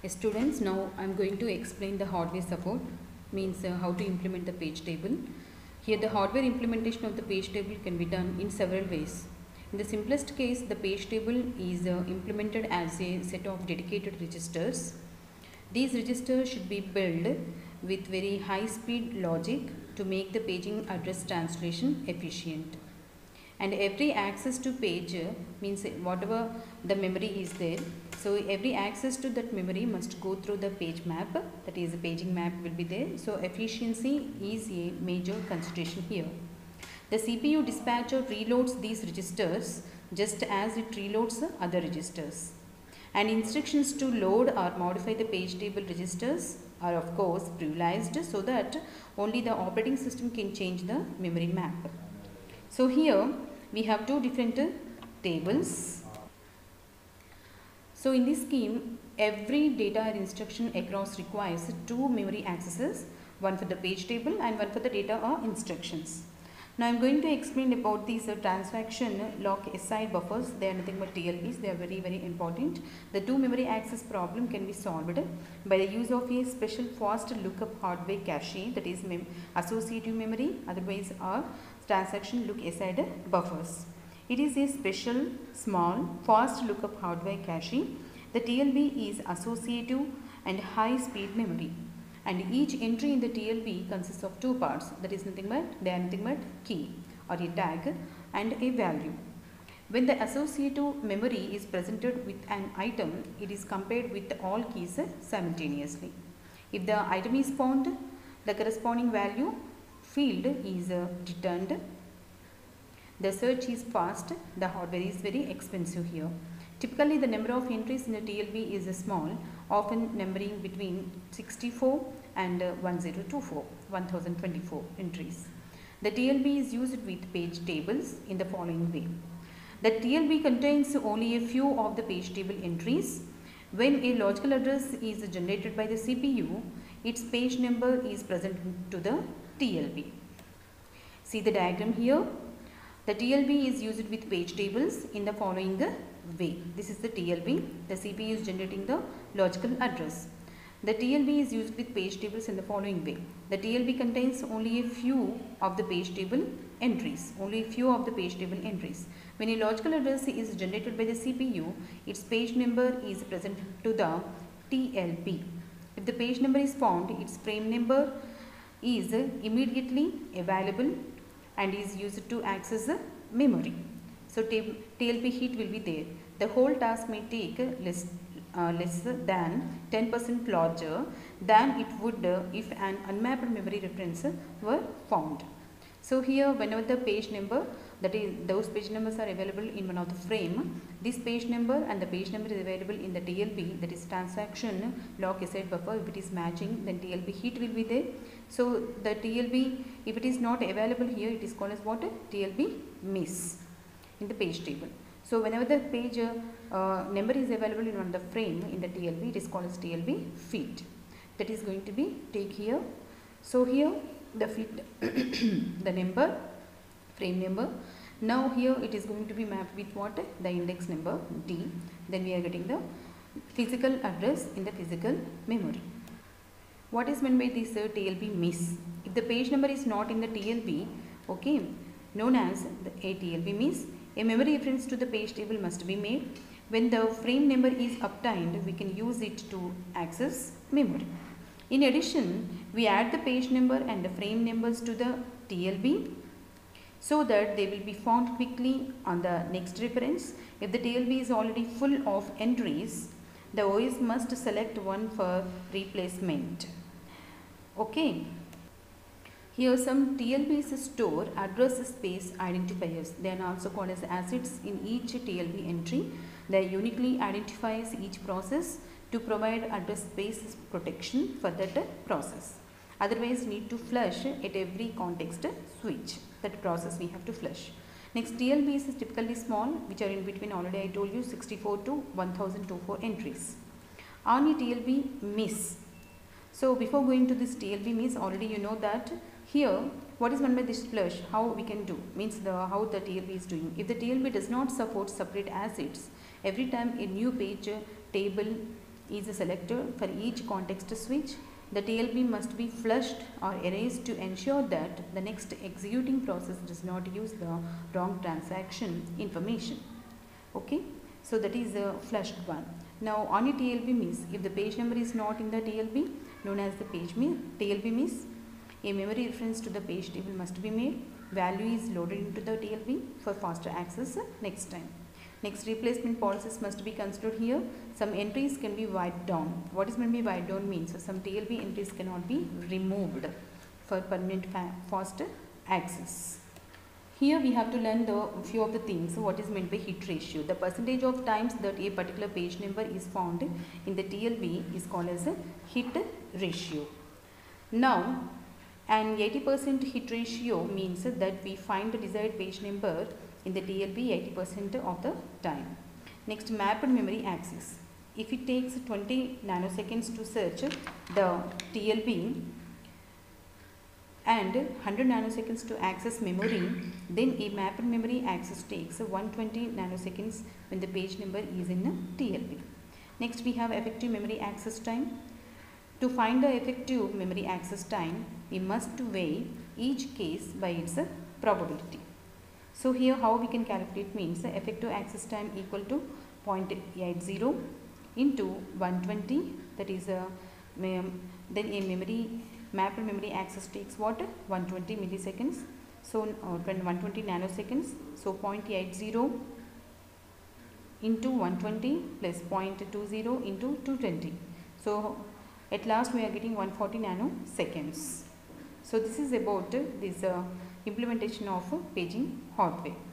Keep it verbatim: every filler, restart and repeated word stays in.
Students, now I am going to explain the hardware support, means uh, how to implement the page table. Here the hardware implementation of the page table can be done in several ways. In the simplest case, the page table is uh, implemented as a set of dedicated registers. These registers should be built with very high speed logic to make the paging address translation efficient. And every access to page uh, means whatever the memory is there, so every access to that memory must go through the page map, that is the paging map will be there. So efficiency is a major consideration here. The C P U dispatcher reloads these registers just as it reloads other registers, and instructions to load or modify the page table registers are of course privileged so that only the operating system can change the memory map. So here we have two different uh, tables. So in this scheme, every data or instruction across requires two memory accesses, one for the page table and one for the data or instructions. Now I am going to explain about these uh, transaction lock aside buffers. They are nothing but T L Bs. They are very very important. The two memory access problem can be solved by the use of a special fast lookup hardware cache, that is mem associative memory, otherwise are transaction look aside buffers. It is a special small fast lookup hardware cache. The T L B is associative and high speed memory, and each entry in the T L B consists of two parts, that is nothing but they are nothing but key or a tag and a value. When the associative memory is presented with an item, it is compared with all keys simultaneously. If the item is found, the corresponding value field is returned. The search is fast, the hardware is very expensive here. Typically the number of entries in the T L B is small, often numbering between sixty-four and one thousand twenty-four, one thousand twenty-four entries. The T L B is used with page tables in the following way. The T L B contains only a few of the page table entries. When a logical address is generated by the C P U, its page number is present to the T L B. See the diagram here. The T L B is used with page tables in the following way. This is the T L B. The C P U is generating the logical address. The T L B is used with page tables in the following way. The T L B contains only a few of the page table entries. Only a few of the page table entries. When a logical address is generated by the C P U, its page number is present to the T L B. If the page number is found, its frame number is immediately available and is used to access the memory. So T L B heat will be there. The whole task may take less, uh, less than ten percent larger than it would uh, if an unmapped memory reference were found. So here whenever the page number, that is those page numbers are available in one of the frame, this page number and the page number is available in the T L B, that is transaction lock aside buffer. If it is matching, then T L B heat will be there. So the T L B, if it is not available here, it is called as what? T L B miss in the page table. So whenever the page uh, uh, number is available in one of the frame in the T L B, it is called as T L B feed. That is going to be take here. So here the feed the number, frame number. Now here it is going to be mapped with what? The index number D. Then we are getting the physical address in the physical memory. What is meant by this uh, T L B miss? If the page number is not in the T L B, okay, known as the a T L B miss, a memory reference to the page table must be made. When the frame number is obtained, we can use it to access memory. In addition, we add the page number and the frame numbers to the T L B so that they will be found quickly on the next reference. If the T L B is already full of entries, the O S must select one for replacement. Okay. Here some T L Bs store address space identifiers. They are also called as assets in each T L B entry. They uniquely identifies each process to provide address space protection for that process. Otherwise need to flush at every context switch. That process we have to flush. Next, T L Bs is typically small, which are in between, already I told you, sixty-four to one thousand twenty-four entries. On a T L B miss. So before going to this T L B miss, already you know that here what is meant by this flush, how we can do, means the how the T L B is doing. If the T L B does not support separate assets, every time a new page table is selected for each context switch. The T L B must be flushed or erased to ensure that the next executing process does not use the wrong transaction information. Okay, so that is the flushed one. Now on a T L B miss, if the page number is not in the T L B, known as the page miss, T L B miss, a memory reference to the page table must be made. Value is loaded into the T L B for faster access next time. Next, replacement policies must be considered here. Some entries can be wiped down. What is meant by wiped down means some T L B entries cannot be removed for permanent faster access. Here we have to learn the few of the things. What is meant by hit ratio? The percentage of times that a particular page number is found in the T L B is called as a hit ratio. Now, an eighty percent hit ratio means that we find the desired page number in the T L B eighty percent of the time. Next, mapped memory access. If it takes twenty nanoseconds to search the T L B and one hundred nanoseconds to access memory, then a mapped memory access takes one hundred twenty nanoseconds when the page number is in T L B. Next, we have effective memory access time. To find the effective memory access time, we must weigh each case by its probability. So here how we can calculate means the effective access time equal to zero point eight zero into one hundred twenty, that is a, then a memory mapped memory access takes what? one hundred twenty milliseconds. So uh, one hundred twenty nanoseconds. So zero point eight zero into one hundred twenty plus zero point two zero into two hundred twenty. So at last we are getting one hundred forty nanoseconds. So this is about uh, this uh, implementation of uh, paging hardware.